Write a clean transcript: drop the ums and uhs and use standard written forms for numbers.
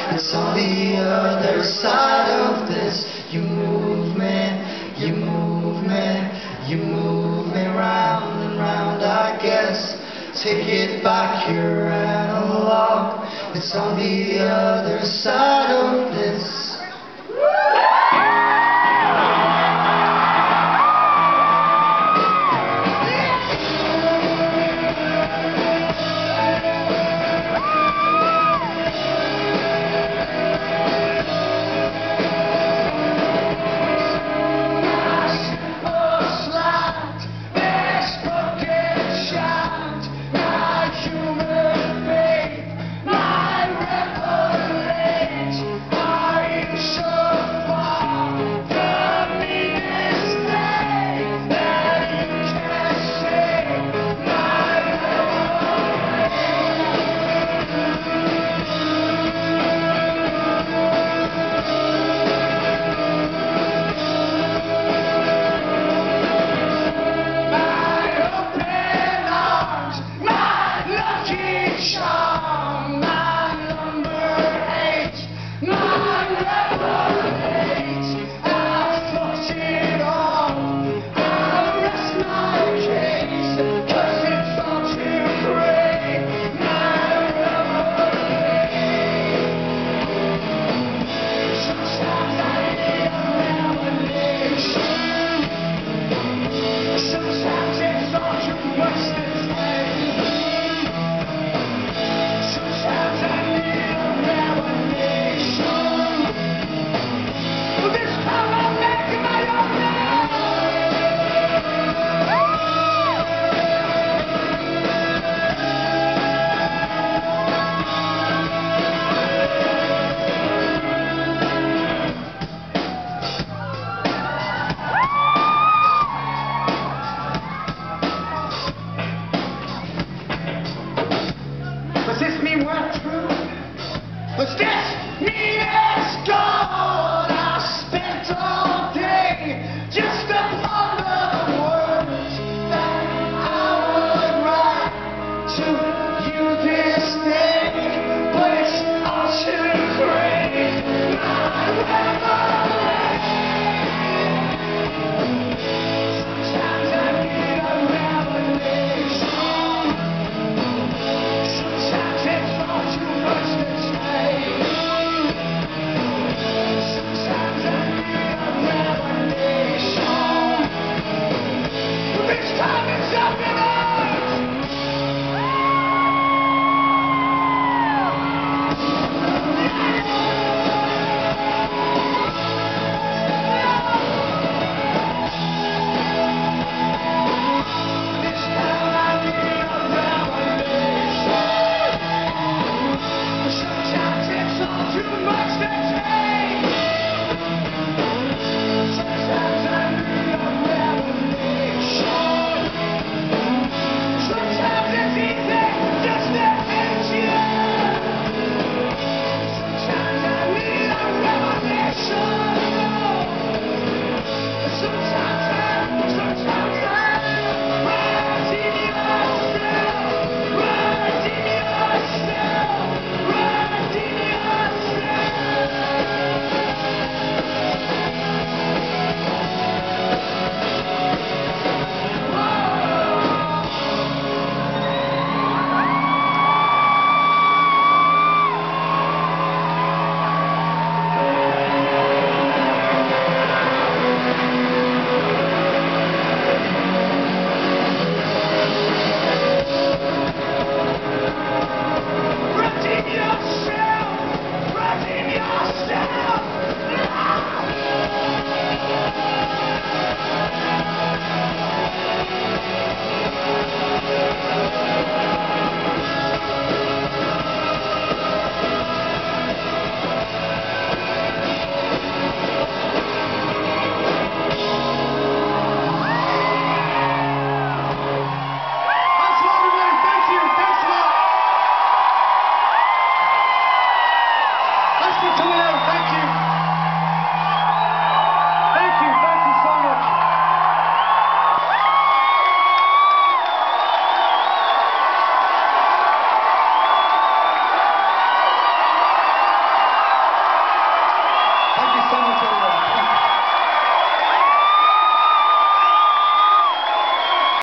It's on the other side of this. You move me, you move me, you move me round and round, I guess. Take it back, your analog. It's on the other side of this. Does this mean we're through? Does this mean it's gone? I spent all day just upon the words that I would write to you this day, but it's all too great. My revelation. Sometimes I need a revelation. Sometimes it's all too much to say. Sometimes I need a revelation. This time it's up in arms. This time I need a revelation. Sometimes it's all too much to take. Sometimes I need a revelation. Sometimes it's easy just to hate you. Sometimes I need a revelation. Sometimes right in yourself, right in yourself, right in Thanks for coming out.